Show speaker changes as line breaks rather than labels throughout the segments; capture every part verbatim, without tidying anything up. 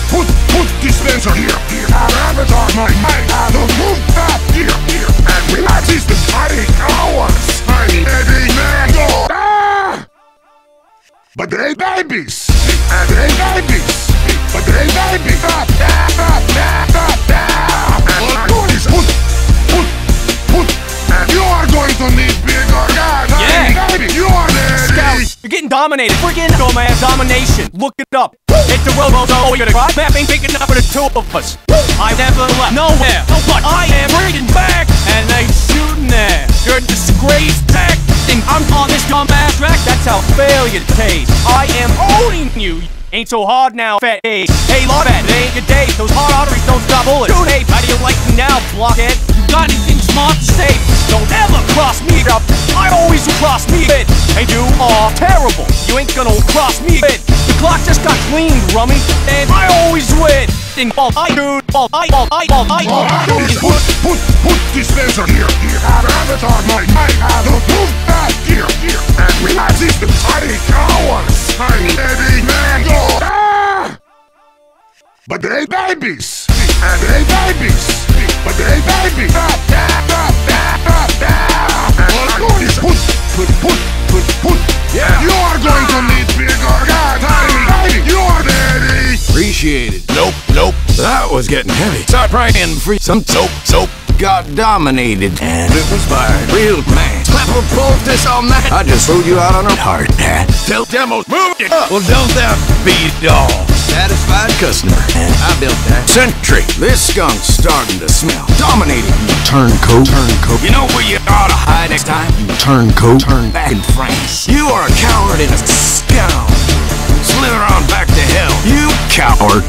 Poot, Poot dispenser here, here. Our avatar might, might have the move back here, here. And we are these the tiny cowards. Tiny Eddie Mango. Ah! But they babies. And they babies. But they babies. Ah, ah, ah, ah, ah, ah. And what I'm doing is Poot, Poot, Poot. And you are going to need bigger guys.
Yeah.
Baby, you are ready.
Scout, you're getting dominated. Freaking dumbass domination. Look it up. Hit the robo, so you're gonna cry. Mapping big enough for the two of us. I never left nowhere. No, but I am bringing back. And they shooting there. You're a disgrace acting. I'm on this dumbass track. That's how failure tastes. I am owning you. Ain't so hard now, fat age. Hey, love that, it ain't your day. Those hard arteries don't stop bullets. Dude, hey, how do you like me now, blockhead? You got anything smart to say? Don't ever cross me up. I always cross me in. And you are terrible. You ain't gonna cross me in. The clock just got cleaned, rummy. And I always win. Thing ball, I dude, ball, I ball, I ball, I ball.
Put, put, put dispenser here, here. Our avatar might, might have the move back here, here. And we have these the tiny cowards. Tiny Eddie Mango. Ah! But they babies. And they babies. But they babies. Ah, ah, ah, ah, ah, ah. And what I'm doing is put, put, put, put, put. Yeah. You are going to need bigger guys. Tiny baby, you are ready.
Appreciate it. Nope, nope. That was getting heavy. Start praying for some soap, soap. Got dominated, and it was by a real man. Clap or pull this all night. I just threw you out on a hard hat. Tell demos, move it up. Well, don't that be all? Satisfied customer, and I built that sentry. This skunk's starting to smell. Dominating, you turncoat, turncoat. You know where you ought to hide next time? You turncoat, turn back in France. You are a coward and a scoundrel. Slither on back to hell, you coward.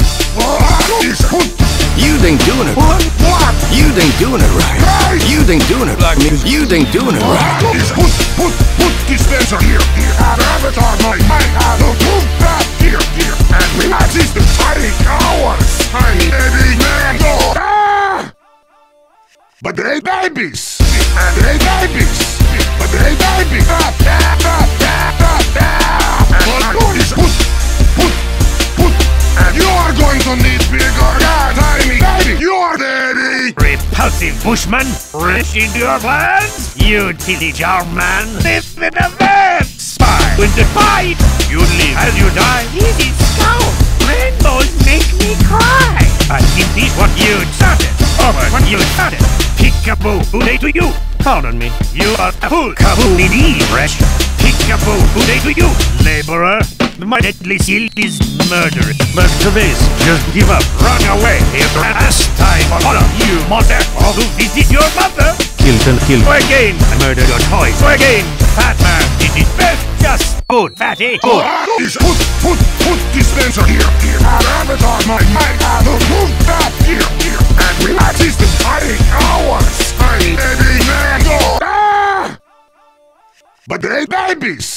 You think doing it.
What? What?
You think doing it right.
Right.
You think doing it like me. You think doing it right.
Put, put, put dispenser here, here. Our avatar might, might have the move back here, here. And we have these the tiny cowards. Tiny Eddie Mango. Ah! But they babies. And they babies. But they babies. Ah, ah, ah, ah, ah, ah. And what I'm doing is put, put, put. And you are going to need bigger guys. Tiny baby, you are ready.
Repulsive bushman, rich into your plans? You tilly jar man, live in a van. Spy, in the fight, you live as you die. Easy scout, rainbows make me cry. I think this what you started, over what you started. Peekaboo, who they to you? Count on me, you are a fool. Kaboo indeed, fresh. Peekaboo, who they to you? Laborer, my deadly seal is murder. Merchandise, just give up, run away. It's the last time for honor, you monster. Or to visit your mother. Kill, kill, kill. So again, I murder your toys. So again, fat man, it is best, just good, fatty, good.
Is put, put, put dispenser here, here. Our avatar might, might have the move back here, here. And we have these the tiny cowards. Tiny Eddie Mango. Ah! But they babies.